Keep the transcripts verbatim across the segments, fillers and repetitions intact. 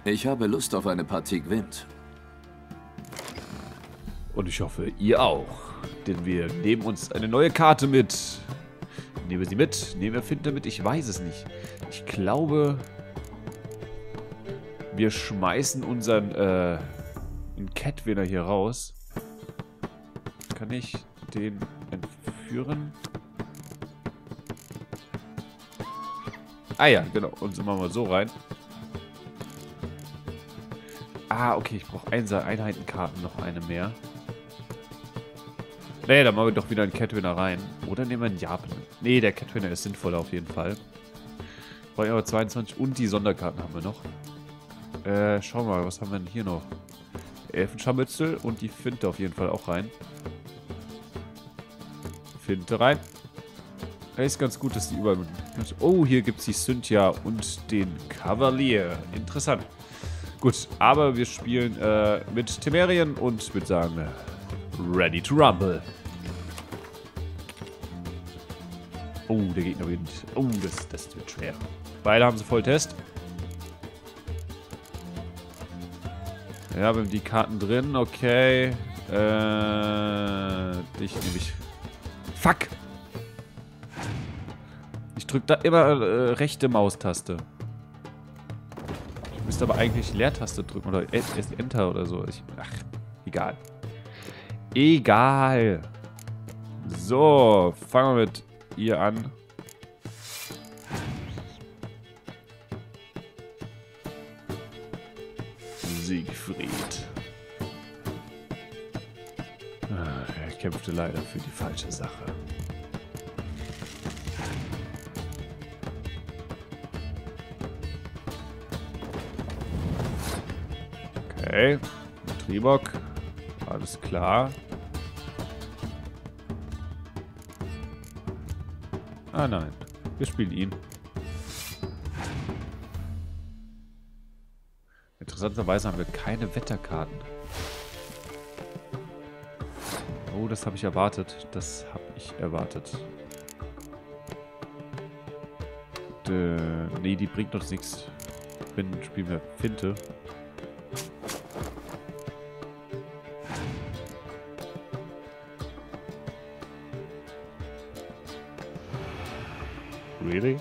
Ich habe Lust auf eine Partie Gwent. Und ich hoffe, ihr auch. Denn wir nehmen uns eine neue Karte mit. Nehmen wir sie mit? Nehmen wir Finte mit? Ich weiß es nicht. Ich glaube, wir schmeißen unseren äh, Catwinner hier raus. Kann ich den entführen? Ah ja, genau. Und so machen wir so rein. Ah, okay. Ich brauche Einheitenkarten, noch eine mehr. Nee, dann machen wir doch wieder einen Catwinner rein. Oder nehmen wir einen Japan. Nee, der Catwinner ist sinnvoller auf jeden Fall. Brauche ich aber zweiundzwanzig und die Sonderkarten haben wir noch. Äh, schauen wir mal, was haben wir denn hier noch? Elfenscharmützel und die Finte auf jeden Fall auch rein. Finte rein. Ist ganz gut, dass die überall... Oh, hier gibt es die Cynthia und den Kavalier. Interessant. Gut, aber wir spielen äh, mit Temerien und würde sagen, ready to rumble. Oh, der Gegner gewinnt. Oh, das, das wird schwer. Beide haben sie Volltest. Ja, wir haben die Karten drin. Okay. Äh, dich nehme ich... Fuck! Ich drücke da immer äh, rechte Maustaste. Ich müsste aber eigentlich Leertaste drücken oder Enter oder so. Ich, ach, egal. Egal. So, fangen wir mit ihr an. Siegfried. Ah, er kämpfte leider für die falsche Sache. Okay. Tribok. Alles klar. Ah nein. Wir spielen ihn. Interessanterweise haben wir keine Wetterkarten. Oh, das habe ich erwartet. Das habe ich erwartet. Dö, nee, die bringt uns nichts. Wenn spielen wir Finte. Really?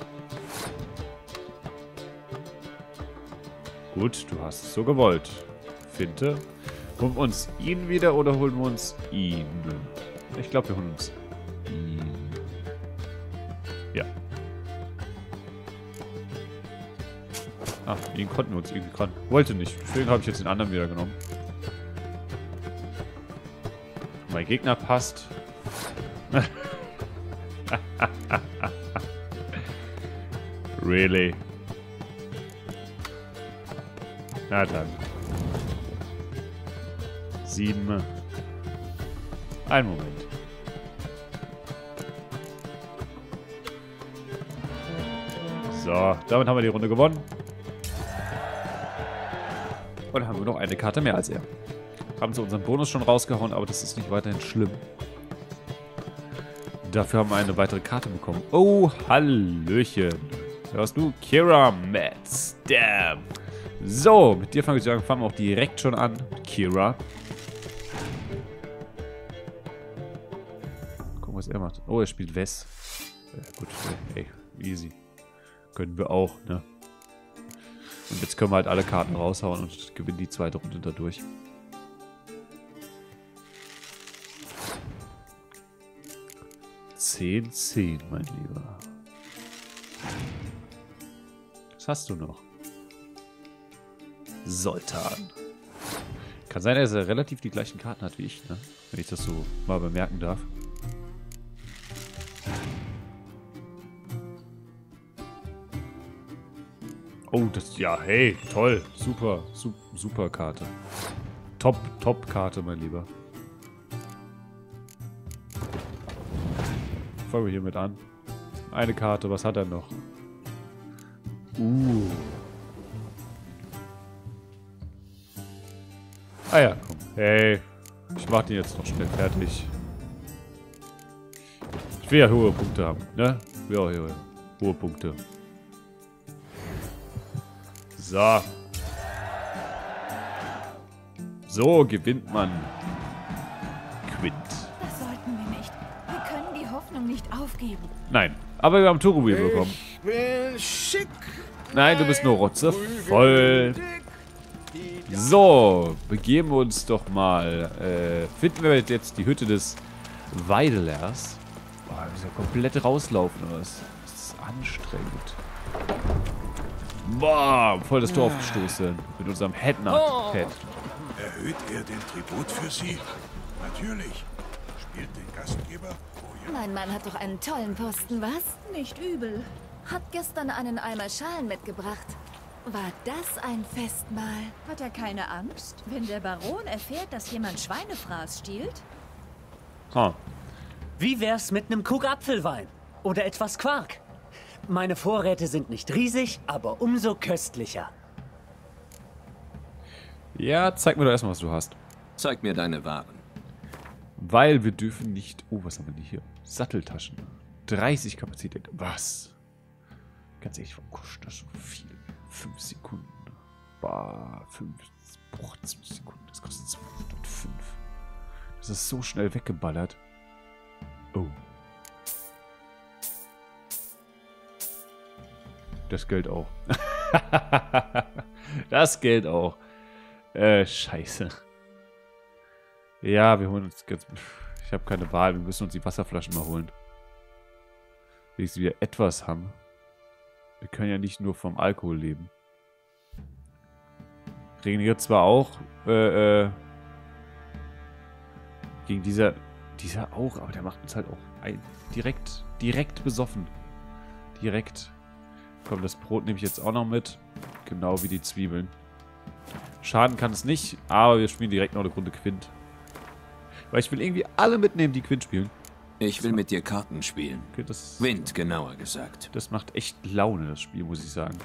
Gut, du hast es so gewollt. Finte. Holen wir uns ihn wieder oder holen wir uns ihn? Ich glaube, wir holen uns ihn. Ja. Ah, ihn konnten wir uns irgendwie gerade. Wollte nicht. Deswegen habe ich jetzt den anderen wieder genommen. Mein Gegner passt. Really? Na dann. Sieben. Ein Moment. So, damit haben wir die Runde gewonnen. Und haben wir noch eine Karte mehr als er. Haben sie unseren Bonus schon rausgehauen, aber das ist nicht weiterhin schlimm. Dafür haben wir eine weitere Karte bekommen. Oh, Hallöchen. Hörst du? Kira Metz. Damn. So, mit dir fangen wir, sagen, fangen wir auch direkt schon an. Kira. Gucken, was er macht. Oh, er spielt Wes. Ja, gut, ey, easy. Können wir auch, ne? Und jetzt können wir halt alle Karten raushauen und gewinnen die zweite Runde dadurch. zehn, zehn, mein Lieber. Was hast du noch? Sultan. Kann sein, dass er relativ die gleichen Karten hat wie ich, ne? Wenn ich das so mal bemerken darf. Oh, das, ja, hey, toll. Super, super, super Karte. Top, top Karte, mein Lieber. Fangen wir hiermit an. Eine Karte, was hat er noch? Uh. Ah ja, komm. Hey, ich mach den jetzt noch schnell fertig. Ich will ja hohe Punkte haben, ne? Ja, ja, ja. Hohe Punkte. So. So gewinnt man. Quint. Das sollten wir nicht. Wir können die Hoffnung nicht aufgeben. Nein, aber wir haben Turbo-Wheel bekommen. Ich bin schick. Nein, du bist nur Rotze voll. So, begeben wir uns doch mal. Äh, finden wir jetzt die Hütte des Weidelers. Boah, wir müssen ja komplett rauslaufen, oder was? Das ist anstrengend. Boah, voll das Tor aufgestoßen. Mit unserem Headnut-Head. Erhöht er den Tribut für Sie? Natürlich. Spielt den Gastgeber. Oh ja. Mein Mann hat doch einen tollen Posten, was? Nicht übel. Hat gestern einen Eimer Schalen mitgebracht. War das ein Festmahl? Hat er keine Angst, wenn der Baron erfährt, dass jemand Schweinefraß stiehlt? Ha. Wie wär's mit einem Krug Apfelwein? Oder etwas Quark? Meine Vorräte sind nicht riesig, aber umso köstlicher. Ja, zeig mir doch erstmal, was du hast. Zeig mir deine Waren. Weil wir dürfen nicht... Oh, was haben wir denn hier? Satteltaschen. dreißig Kapazität. Was? Ganz ehrlich, warum kostet das so viel? fünf Sekunden. Bah, fünf Sekunden. Das kostet zweihundertfünf. Das ist so schnell weggeballert. Oh. Das Geld auch. Das Geld auch. Äh, scheiße. Ja, wir holen uns ganz... Ich habe keine Wahl. Wir müssen uns die Wasserflaschen mal holen. Wenigstens wir etwas haben. Wir können ja nicht nur vom Alkohol leben. Regeneriert zwar auch, äh, äh, gegen dieser, dieser auch, aber der macht uns halt auch ein, direkt, direkt besoffen. Direkt. Komm, das Brot nehme ich jetzt auch noch mit. Genau wie die Zwiebeln. Schaden kann es nicht, aber wir spielen direkt noch eine Runde Quint. Weil ich will irgendwie alle mitnehmen, die Quint spielen. Ich will mit dir Karten spielen. Okay, das, Quint, genauer gesagt. das macht echt Laune, das Spiel, muss ich sagen.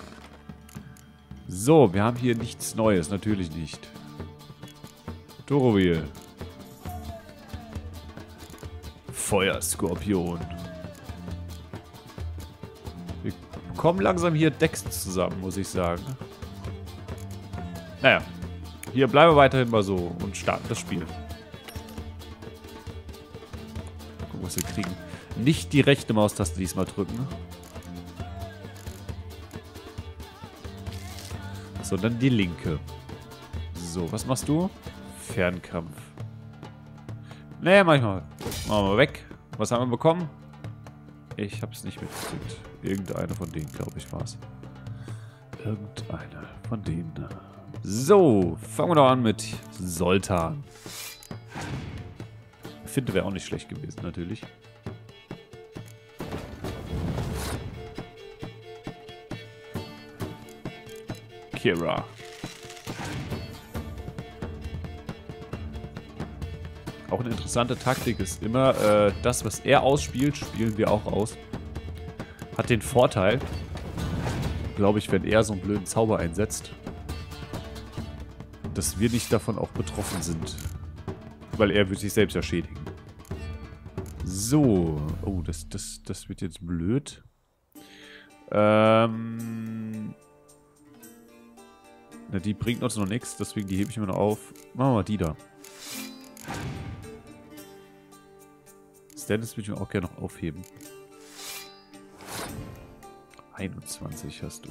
So, wir haben hier nichts Neues, natürlich nicht. Turbo-Wheel. Feuerskorpion. Wir kommen langsam hier Decks zusammen, muss ich sagen. Naja, hier bleiben wir weiterhin mal so und starten das Spiel. Gucken, was wir kriegen. Nicht die rechte Maustaste diesmal drücken, sondern die linke. So, was machst du? Fernkampf. Naja, manchmal. Machen wir mal weg. Was haben wir bekommen? Ich hab's nicht mitgekriegt. Irgendeine von denen, glaube ich, war's. Irgendeine von denen. So, fangen wir doch an mit Soltan. Ich finde, wäre auch nicht schlecht gewesen, natürlich. Kira. Auch eine interessante Taktik ist immer, äh, das, was er ausspielt, spielen wir auch aus. Hat den Vorteil, glaube ich, wenn er so einen blöden Zauber einsetzt, dass wir nicht davon auch betroffen sind. Weil er wird sich selbst ja schädigen. So. Oh, das, das, das wird jetzt blöd. Ähm... Na, die bringt uns noch nichts, deswegen die hebe ich mir noch auf. Machen wir mal die da. Stannis würde ich mir auch gerne noch aufheben. einundzwanzig hast du.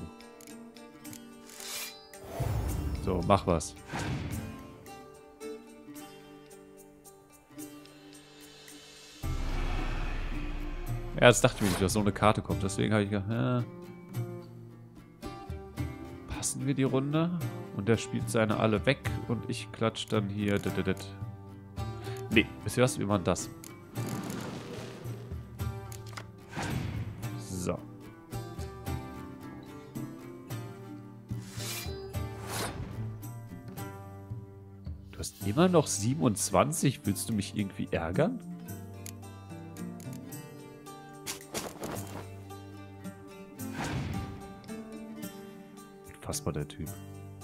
So, mach was. Ja, jetzt dachte ich mir nicht, dass so eine Karte kommt. Deswegen habe ich gedacht, ja, passen wir die Runde? Und der spielt seine alle weg und ich klatsch dann hier. Nee, wisst ihr was? Wir machen das. So. Du hast immer noch siebenundzwanzig. Willst du mich irgendwie ärgern? Fassbar der Typ.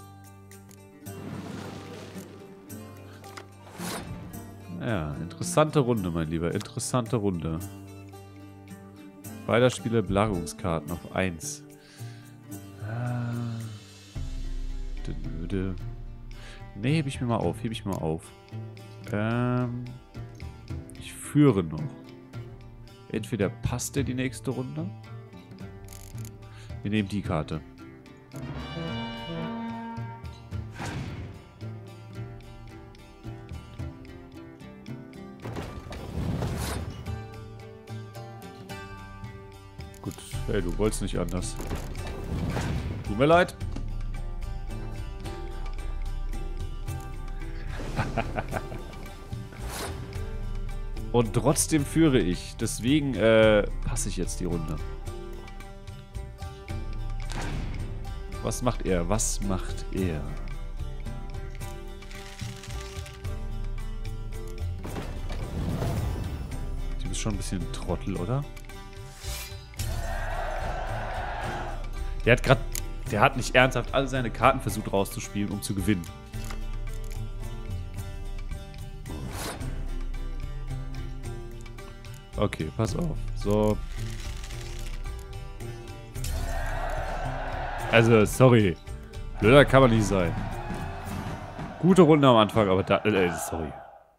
Ja, interessante Runde, mein Lieber. Interessante Runde. Beider Spieler Belagerungskarten auf eins. Ne, hebe ich mir mal auf. Hebe ich mal auf. Ähm, ich führe noch. Entweder passt der die nächste Runde. Wir nehmen die Karte. Gut, hey, du wolltest nicht anders. Tut mir leid. Und trotzdem führe ich. Deswegen äh, passe ich jetzt die Runde. Was macht er? Was macht er? Du bist schon ein bisschen ein Trottel, oder? Der hat gerade... Der hat nicht ernsthaft alle seine Karten versucht rauszuspielen, um zu gewinnen. Okay, pass auf. So. Also, sorry. Blöder kann man nicht sein. Gute Runde am Anfang, aber da... Äh, sorry.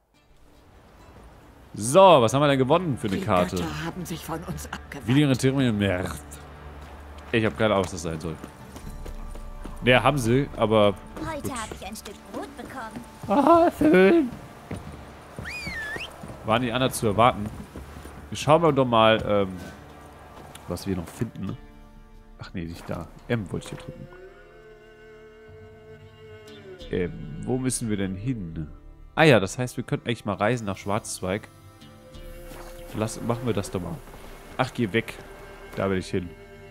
So, was haben wir denn gewonnen für eine Die Karte? Götter haben sich von uns abgewandt. Weniger Territorien mehr. Ich habe keine Ahnung, was das sein soll. Ne, haben sie, aber... Heute habe ich ein Stück Brot bekommen. Ah, schön. War nicht anders zu erwarten. Schauen wir doch mal, ähm, was wir noch finden. Ach nee, nicht da. M wollte ich hier drücken. Ähm, wo müssen wir denn hin? Ah ja, das heißt, wir könnten eigentlich mal reisen nach Schwarzzweig. Lass, machen wir das doch mal. Ach, geh weg. Da will ich hin.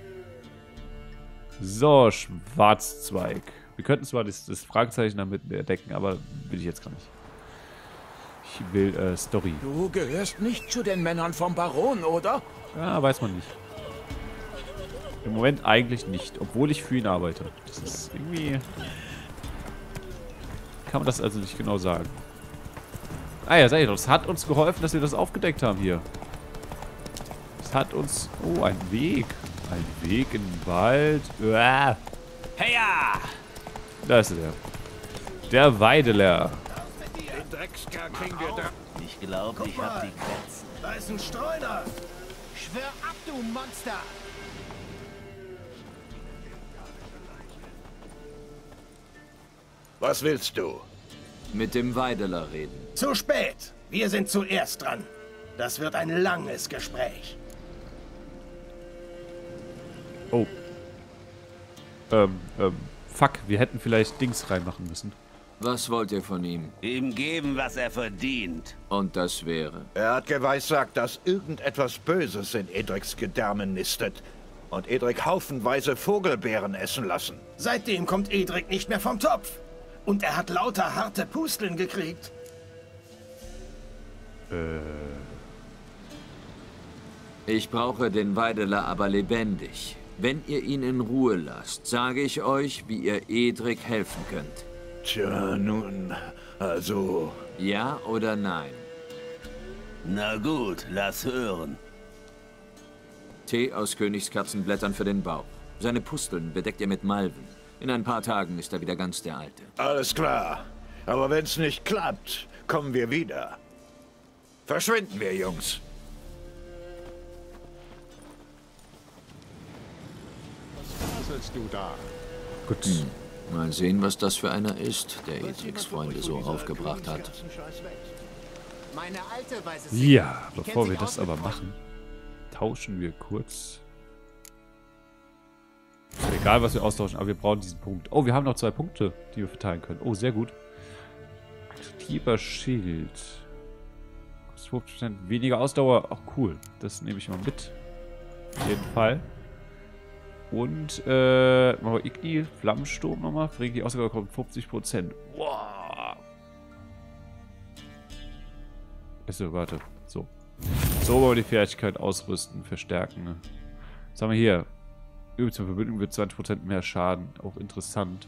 So, Schwarzzweig. Wir könnten zwar das, das Fragezeichen damit entdecken, aber will ich jetzt gar nicht. Ich will äh, Story. Du gehörst nicht zu den Männern vom Baron, oder? Ja, weiß man nicht. Im Moment eigentlich nicht, obwohl ich für ihn arbeite. Das ist irgendwie... Kann man das also nicht genau sagen. Ah ja, seid ihr doch, es hat uns geholfen, dass wir das aufgedeckt haben hier. Es hat uns... Oh, ein Weg. Ein Weg in den Wald. Uah. Heya! Da ist er. Der Weideler. Den Dreckskerl kriegen wir da. Ich glaube, ich hab die Grenzen. Da ist ein Streuner! Schwör ab, du Monster! Was willst du? Mit dem Weideler reden. Zu spät! Wir sind zuerst dran. Das wird ein langes Gespräch. Oh. Ähm, ähm, fuck, wir hätten vielleicht Dings reinmachen müssen. Was wollt ihr von ihm? Ihm geben, was er verdient. Und das wäre? Er hat geweissagt, dass irgendetwas Böses in Edrics Gedärmen nistet und Edric haufenweise Vogelbeeren essen lassen. Seitdem kommt Edric nicht mehr vom Topf. Und er hat lauter harte Pusteln gekriegt. Äh. Ich brauche den Weideler aber lebendig. Wenn ihr ihn in Ruhe lasst, sage ich euch, wie ihr Edric helfen könnt. Tja, nun, also... Ja oder nein? Na gut, lass hören. Tee aus Königskatzenblättern für den Bauch. Seine Pusteln bedeckt ihr mit Malven. In ein paar Tagen ist er wieder ganz der Alte. Alles klar. Aber wenn's nicht klappt, kommen wir wieder. Verschwinden wir, Jungs. Was faselst du da? Gut. Hm. Mal sehen, was das für einer ist, der Edrics Freunde so aufgebracht hat. Meine Alte weiß es. Ja, bevor wir das aber machen, tauschen wir kurz. Ist ja egal, was wir austauschen, aber wir brauchen diesen Punkt. Oh, wir haben noch zwei Punkte, die wir verteilen können. Oh, sehr gut. Aktiver Schild. fünfzig Prozent weniger Ausdauer. Ach, cool. Das nehme ich mal mit. Auf jeden Fall. Und, äh, machen wir Igni, Flammensturm nochmal. Verringert die Ausdauer kommt fünfzig Prozent. Wow. Achso, warte. So. So wollen wir die Fertigkeit ausrüsten, verstärken. Was haben wir hier? Übel zur Verbindung wird zwanzig Prozent mehr Schaden. Auch interessant.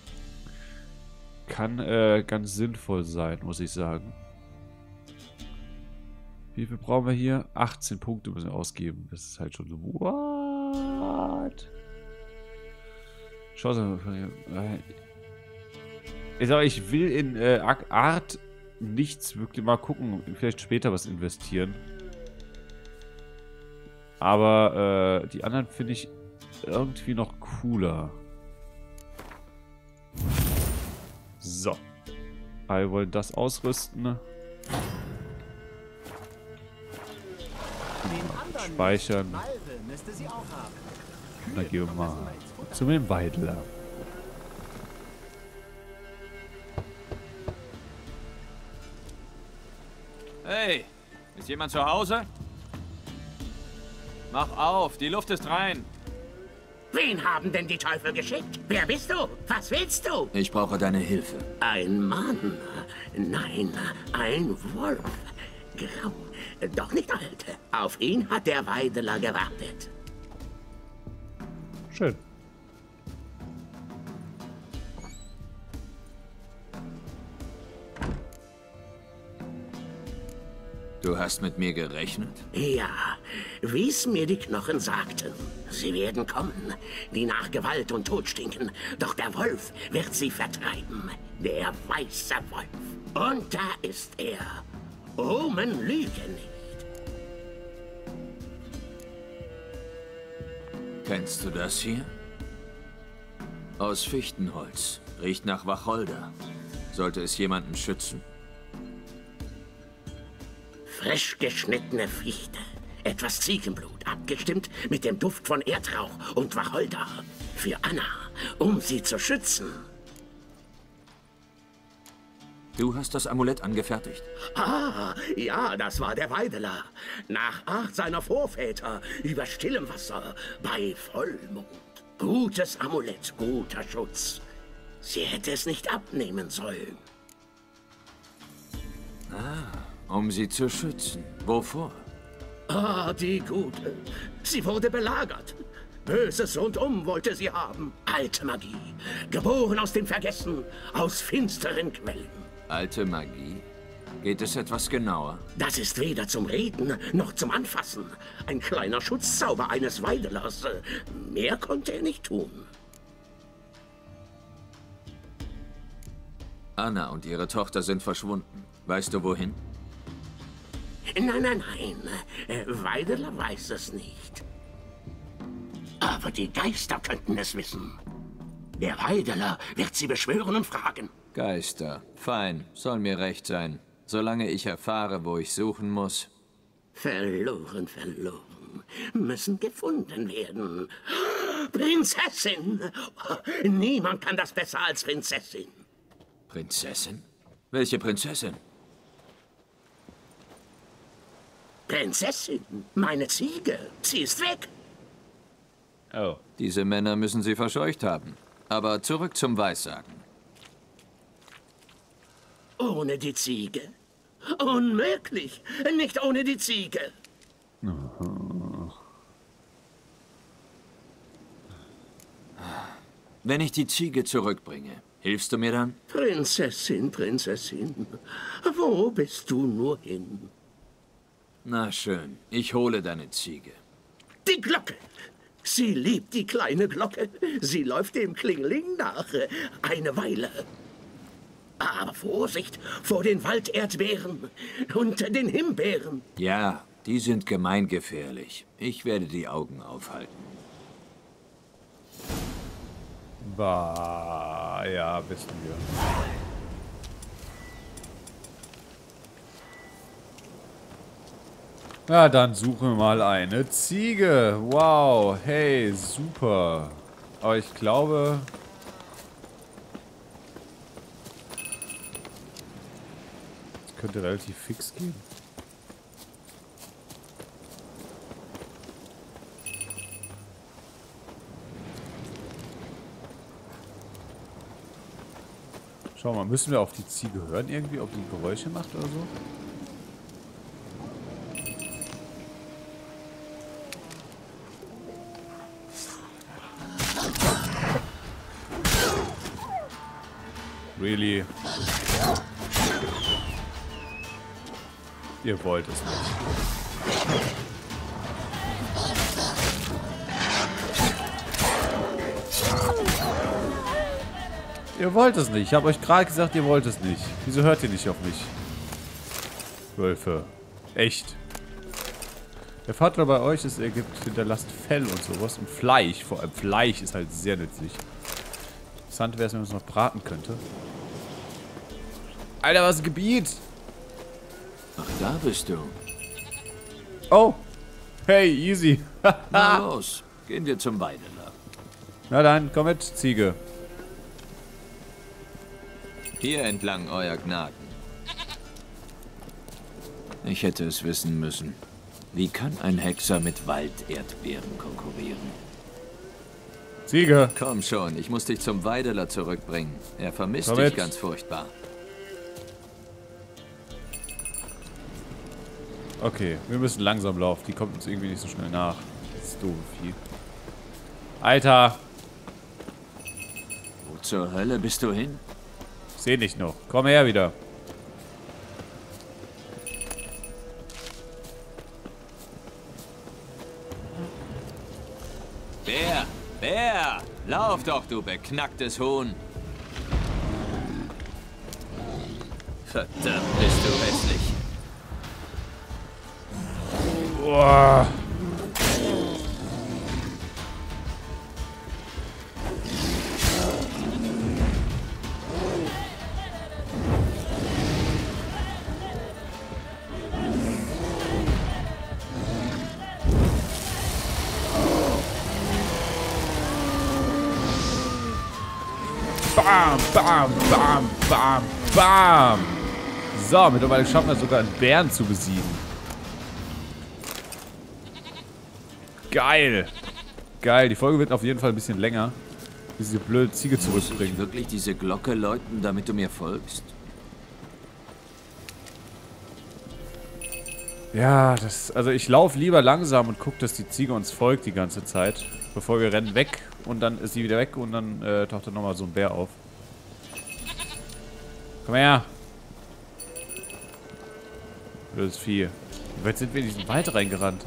Kann äh, ganz sinnvoll sein, muss ich sagen. Wie viel brauchen wir hier? achtzehn Punkte müssen wir ausgeben. Das ist halt schon so. What? Chance. Ich sag, ich will in äh, Art nichts wirklich mal gucken. Vielleicht später was investieren. Aber äh, die anderen finde ich irgendwie noch cooler. So. Wir wollen das ausrüsten. Speichern. Und dann gehen wir mal zu dem Weidler. Hey, ist jemand zu Hause? Mach auf, die Luft ist rein. Wen haben denn die Teufel geschickt? Wer bist du? Was willst du? Ich brauche deine Hilfe. Ein Mann. Nein, ein Wolf. Grau, doch nicht alt. Auf ihn hat der Weideler gewartet. Schön. Du hast mit mir gerechnet? Ja, wie es mir die Knochen sagten. Sie werden kommen, die nach Gewalt und Tod stinken. Doch der Wolf wird sie vertreiben. Der weiße Wolf. Und da ist er. Omen lügen nicht. Kennst du das hier? Aus Fichtenholz. Riecht nach Wacholder. Sollte es jemanden schützen? Frisch geschnittene Fichte. Etwas Ziegenblut, abgestimmt mit dem Duft von Erdrauch und Wacholder. Für Anna, um sie zu schützen. Du hast das Amulett angefertigt? Ah, ja, das war der Weideler. Nach Art seiner Vorväter, über stillem Wasser, bei Vollmond. Gutes Amulett, guter Schutz. Sie hätte es nicht abnehmen sollen. Ah, um sie zu schützen. Wovor? Ah, die Gute. Sie wurde belagert. Böses rundum wollte sie haben. Alte Magie. Geboren aus dem Vergessen, aus finsteren Quellen. Alte Magie? Geht es etwas genauer? Das ist weder zum Reden noch zum Anfassen. Ein kleiner Schutzzauber eines Weidelers. Mehr konnte er nicht tun. Anna und ihre Tochter sind verschwunden. Weißt du wohin? Nein, nein, nein. Weideler weiß es nicht. Aber die Geister könnten es wissen. Der Weideler wird sie beschwören und fragen. Geister. Fein. Soll mir recht sein. Solange ich erfahre, wo ich suchen muss. Verloren, verloren. Müssen gefunden werden. Prinzessin! Niemand kann das besser als Prinzessin. Prinzessin? Welche Prinzessin? Prinzessin, meine Ziege. Sie ist weg. Oh. Diese Männer müssen sie verscheucht haben. Aber zurück zum Weissagen. Ohne die Ziege? Unmöglich. Nicht ohne die Ziege. Wenn ich die Ziege zurückbringe, hilfst du mir dann? Prinzessin, Prinzessin, wo bist du nur hin? Na schön, ich hole deine Ziege. Die Glocke! Sie liebt die kleine Glocke. Sie läuft dem Klingling nach. Eine Weile. Aber Vorsicht vor den Walderdbeeren und den Himbeeren. Ja, die sind gemeingefährlich. Ich werde die Augen aufhalten. Bah, ja, wissen wir. Na, dann suchen wir mal eine Ziege. Wow, hey, super. Aber ich glaube... Das könnte relativ fix gehen. Schau mal, müssen wir auf die Ziege hören irgendwie, ob die Geräusche macht oder so? Really? Ihr wollt es nicht. Ihr wollt es nicht. Ich habe euch gerade gesagt, ihr wollt es nicht. Wieso hört ihr nicht auf mich? Wölfe. Echt. Der Vorteil bei euch ist, er gibt hinterlasst Fell und sowas. Und Fleisch. Vor allem Fleisch ist halt sehr nützlich. Interessant wäre es, wenn man es noch braten könnte. Alter, was ein Gebiet! Ach, da bist du. Oh! Hey, easy. Na los, gehen wir zum Weideler. Na dann, komm mit, Ziege. Hier entlang, euer Gnaden. Ich hätte es wissen müssen. Wie kann ein Hexer mit Walderdbeeren konkurrieren? Ziege. Komm schon, ich muss dich zum Weideler zurückbringen. Er vermisst komm dich mit. ganz furchtbar. Okay, wir müssen langsam laufen. Die kommt uns irgendwie nicht so schnell nach. Das ist doof Vieh. Alter! Wo zur Hölle bist du hin? Ich seh dich noch. Komm her wieder. Bär! Bär! Lauf doch, du beknacktes Huhn! Verdammt, bist du hässlich. Boah. Bam, bam, bam, bam, bam. So, mittlerweile schaffen wir sogar einen Bären zu besiegen. Geil. Geil. Die Folge wird auf jeden Fall ein bisschen länger. Diese blöde Ziege zurückbringen. Muss ich wirklich diese Glocke läuten, damit du mir folgst? Ja, das... Also ich laufe lieber langsam und gucke, dass die Ziege uns folgt die ganze Zeit. Bevor wir rennen weg und dann ist sie wieder weg und dann äh, taucht dann nochmal so ein Bär auf. Komm her. Blödes Vieh. Wie weit sind wir in diesen Wald reingerannt?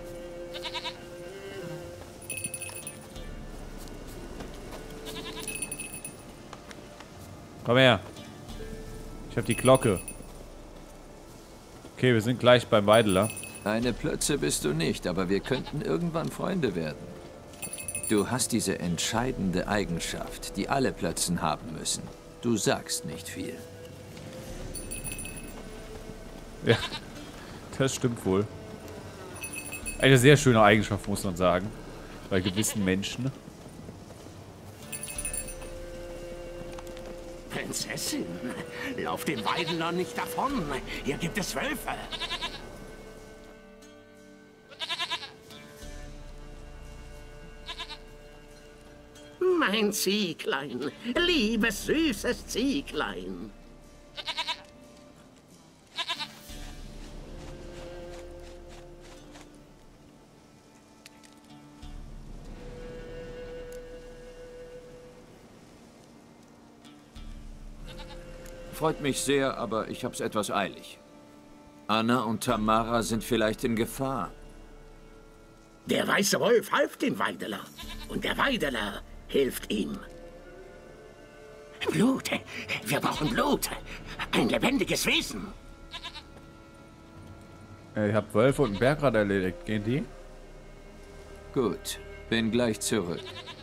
Komm her. Ich hab die Glocke. Okay, wir sind gleich beim Weideler. Eine Plötze bist du nicht, aber wir könnten irgendwann Freunde werden. Du hast diese entscheidende Eigenschaft, die alle Plötzen haben müssen. Du sagst nicht viel. Ja, das stimmt wohl. Eine sehr schöne Eigenschaft, muss man sagen. Bei gewissen Menschen. Prinzessin, lauf dem Weideler nicht davon. Hier gibt es Wölfe. Mein Zieglein, liebes, süßes Zieglein. Freut mich sehr, aber ich hab's etwas eilig. Anna und Tamara sind vielleicht in Gefahr. Der weiße Wolf half dem Weideler. Und der Weideler hilft ihm. Blut. Wir brauchen Blut. Ein lebendiges Wesen. Ihr habt Wölfe und einen Bär gerade erledigt. Gehen die? Gut, bin gleich zurück.